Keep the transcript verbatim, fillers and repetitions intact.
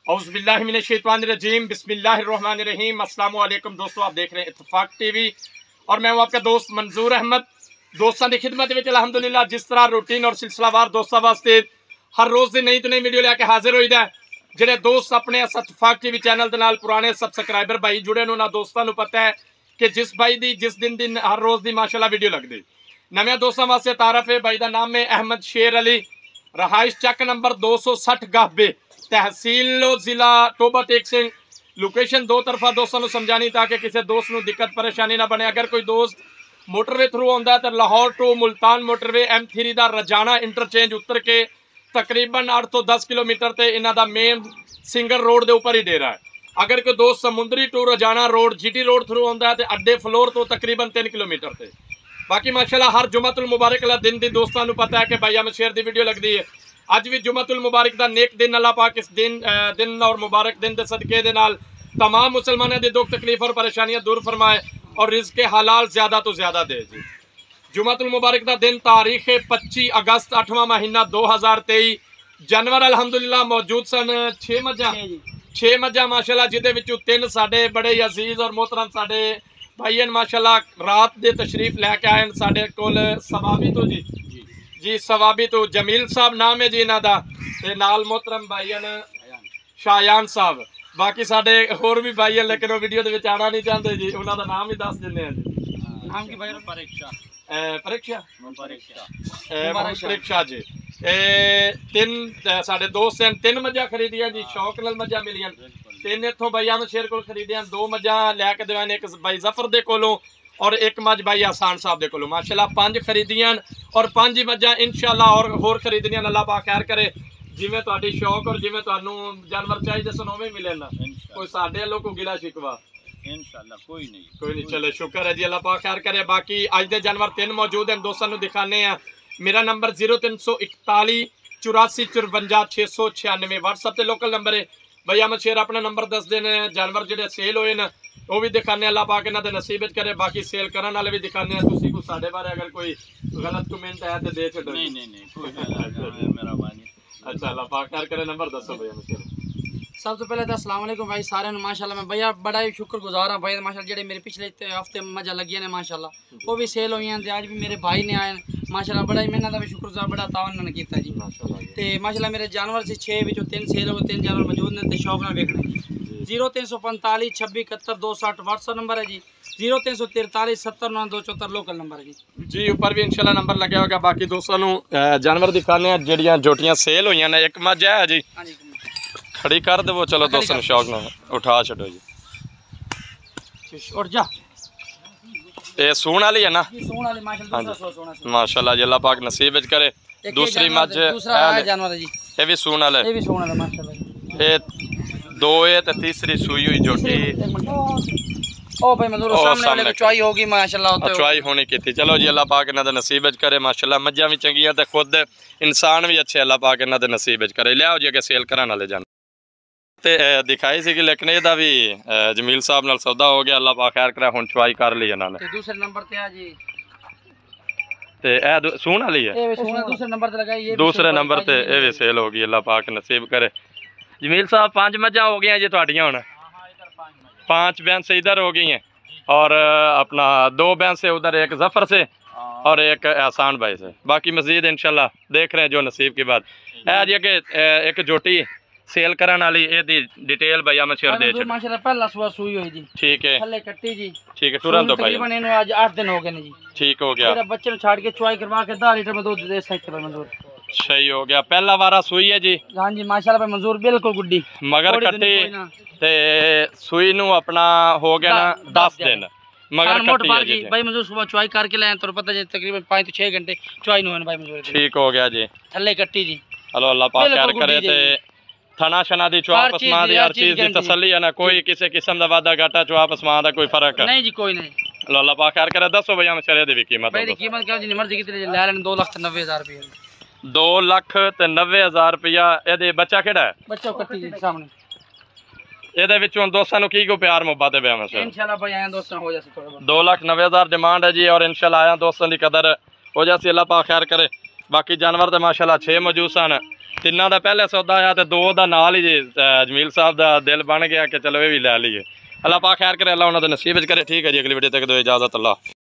औज़ुबिल्लाहिमिनश्शैतानिर्रजीम बिस्मिल्लाहिर्रहमानिर्रहीम। अस्सलाम वालेकुम दोस्तों, आप देख रहे हैं इत्तफाक टीवी और मैं हूं आपका दोस्त मंजूर अहमद। दोस्तों की खिदमत में अल्हम्दुलिल्लाह जिस तरह रूटीन और सिलसिलावार दोस्तों वास्ते हर रोज़ की नई तो नई वीडियो लैके हाजिर होईदा है। ਜਿਹੜੇ दोस्त अपने इत्तफाक टीवी चैनल के नाल पुराने सबसक्राइबर भाई जुड़े उन्होंने दोस्तों को पता है कि जिस भाई की जिस दिन दिन हर रोज़ की माशाल्लाह वीडियो लगती। नवे दोस्तों वास्ते तारफ है, भाई का नाम है अहमद शेर अली, रहाइश चक नंबर दो सौ सठ गाहबे, तहसील जिला टोबा टेक सिंह। लोकेशन दो तरफा दोस्तों को समझानी ताकि किसी दोस्त को दिक्कत परेशानी ना बने। अगर कोई दोस्त मोटरवे थ्रू आता है तो Lahore to Multan motorway M three का रजाना इंटरचेंज उतर के तकरीबन आठ तो दस किलोमीटर से इन्हों का मेन सिंगल रोड के उपर ही डेरा है। अगर कोई दोस्त Samundri to Rajana road G T road through आता है तो अड्डे फ्लोर तो तकरीबन तीन किलोमीटर से। बाकी माशाल्लाह हर जुमतुल मुबारक वाला दिन की दोस्तों को पता है कि भाई अहमद शेर की वीडियो लगती है। अज भी जुमतुल मुबारक का नेक दिन अल्लाह पाक इस दिन दिन और मुबारक दिन के सदके दे नाल तमाम मुसलमानों की दुख तकलीफ और परेशानियां दूर फरमाए और रिज़्क़ के हलाल ज़्यादा तो ज़्यादा दे जी। जुमतुल मुबारक का दिन तारीख पच्ची अगस्त अठवां महीना दो हज़ार तेई। जानवर अल्हम्दुलिल्लाह मौजूद सन छे मझा छे मझा माशाल्लाह, जिदे विचों तीन साडे बड़े अजीज और मोहतरम साडे भाई माशाल्लाह रात दे तशरीफ लैके आए साडे कोल सवाबी तो जी जी सवाबी तो जमील साहब नाम है जी इन्हां दा, ते नाल मोहतरम भाई शायान साहब। बाकी साडे होर भी भाई हैं लेकिन वो वीडियो दे विच आना नहीं चाहते जी, उन्हां दा नाम ही दस दिंदे हैं जी। नाम की भाई परीक्षा परीक्षा परीक्षा जी। तीन साडे दोस्त हैं, तीन मझा खरीदियां जी, शौक नाल मझा मिलियां। तीन इत्थों भाई अहमद शेर कोल खरीदियां, दो मझा लैके देवान, एक भाई जफर दे कोलों और एक मझ भाई आसान साहब दे कोलों। माशाल्लाह पांच खरीदियां और पांच ही मझा इंशाल्लाह और होर खरीदनियां। अल्लाह पाक खैर करे, जिवें तुहाडी शौक और जिवें तुहानूं जानवर चाहिए सन उवें मिले ना, कोई साडे वालों को गिला शिकवा इंशाल्लाह कोई नहीं कोई नहीं। चले शुक्र है जी, अल्लाह पाक खैर करे। बाकी अज दे जानवर तीन मौजूद हैं, दोस्तों को दिखाने हैं। मेरा नंबर जीरो तीन सौ इकताली चौरासी चुरवंजा छे सौ छियानवे व्हाट्सअप से लोकल नंबर है। भाई अहमद शेर अपना नंबर दस देने, जानवर जो सेल होए न वो भी दिखाने, अल्लाह पाक इन्हां दे नसीब करे। बाकी सेल करने वाले भी दिखाने। तुसीं को साडे बारे अगर कोई गलत कमेंट है तो दे छड्डो। नहीं नहीं नहीं कोई मेरा भाई। अच्छा अल्लाह पाक खैर करे, नंबर दसो भाई अहमद शेर। सब तो पहले तो अस्सलाम वालेकुम भाई सारे माशाल्लाह। मैं भैया बड़ा ही शुक्रगुजार हाँ भाई माशाल्लाह, जेडे मेरे पिछले हफ्ते मजा लगी ने माशाल्लाह वो भी सेल हुई हैं। आज भी मेरे भाई ने आए माशाल्लाह, बड़ा ही मेहनत का भी शुक्रगुजार, बड़ा तावन ने किया जी। तो माशाल्लाह मेरे जानवर से छे विचों तीन सेल हो, तीन जानवर मौजूद ने, शौक नाल वेखने। जीरो तीन सौ पैंताली छब्बी इकहत्तर दो सौ अठ व्हाट्सअप नंबर है जी। जीरो तीन सौ तिरतालीस सत्तर नौ दो चौहत्तर लोकल नंबर है जी जी। ऊपर भी इंशाल्लाह नंबर लगे होगा। बाकी दोस्तों जानवर दिखाने जड़ियाँ जोटियाँ सेल हुई ने। एक मझ है जी, खड़ी कर दो चलो दोस्तों शौक ना उठा छो जी। उठ जा, ये सून वाली है ना माशाल्लाह जी, अल्लाह पाक नसीब करे। दूसरी मझ जानवर जी, ये भी सून वाले, ये भी सून वाला माशाल्लाह। ये दो है तो तीसरी सुई हुई जोटी ओ भाई मंजूर सामने वाले को चुआई होगी माशाल्लाह, होते चुआई होनी की थी। चलो जी अल्लाह पाक इन्हां दा नसीब करे माशाल्लाह। मझां भी चंगियां ते खुद इंसान भी अच्छे, अल्लाह पाक इन्हां दा नसीब करे। लियाओ जी अगे सेल कराने वाले जान ते दिखाई सी कि लेकिन एदा भी जमील साहब नाल सौदा हो गया। अल्लाह पाक खैर करे, हुण चुआई कर ली इन्हां ने। ते दूसरे नंबर ते आ जी, ते ए सून वाली है, ए भी सून दूसरे नंबर ते लगाई, ये दूसरे नंबर ते ए भी सेल हो गई। अल्लाह पाक नसीब करे। जमील साहब पांच मझां हो गई जी तुहाडियां हुण, पांच भैंस इधर हो गई हैं और अपना दो भैंस से उधर, एक जफर से और एक एहसान भाई से। बाकी मजीद इंशाल्लाह देख रहे हैं जो नसीब की बात है जी। अगे एक जोटी सेल करने वाली ए दी डिटेल भाई अहमद शेर दे छे माशाल्लाह। पहला सुबह सुई हुई जी, ठीक है, थल्ले कट्टी जी, ठीक है। तुरंत दो भाई, तकरीबन इन्हों आज आठ दिन हो गए जी, ठीक हो गया। मेरा बच्चे छाड़ के चुआई करवा के दस लीटर में दूध दे सकते हैं मंजूर, सही हो गया। पहला वारा सुई है जी, हां जी माशाल्लाह भाई मंजूर बिल्कुल गुड्डी मगर कट्टी ते सुई नु अपना हो गया ना दस दिन मगर मोट बार जी भाई मंजूर। सुबह चुआई करके लाए तो पता है तकरीबन पाँच तो छह घंटे चुआई नु भाई मंजूर, ठीक हो गया जी। थल्ले कट्टी जी, हेलो अल्लाह पाक खैर करे। ते थना शना दी चुआ पसमा दी हर चीज दी तसल्ली है ना, कोई किसी किस्म दा वादा घाटा चुआ पसमा दा कोई फर्क नहीं जी, कोई नहीं। हेलो अल्लाह पाक खैर करे। दसो भैया मछरे दी भी कीमत भाई दी कीमत क्या जिनी मर्जी कितने ले लेन, दो लाख नब्बे हजार रुपये, दो लाख ते नब्बे हजार रुपया। ए बच्चा केड़ा है? बच्चा कट्टी जी सामने। ਇਹਦੇ ਵਿੱਚੋਂ ਦੋਸਤਾਂ ਨੂੰ ਕੀ ਕੋ ਪਿਆਰ ਮੁਹੱਬਤ ਹੈ ਮੈਂ ਸਰ इंशाल्लाह भाई आया दोस्तों हो जासे थोड़ा बहुत। दो लाख नब्बे हज़ार डिमांड है जी और इंशाल्लाह आया दोस्तों की कदर हो जासी, अल्लाह पाक खैर करे। बाकी जानवर तो माशाल्लाह छे मौजूद सन तिन्ना का पहले सौदा आया तो दो का नाल ही जी जमील साहब का दिल बन गया कि चलो ये भी लै लीए। अल्लाह पाक खैर करे, अल्लाह उन्होंने नसीब करे। ठीक है जी, अगली वीडियो तक दो इजाज़त, अल्लाह।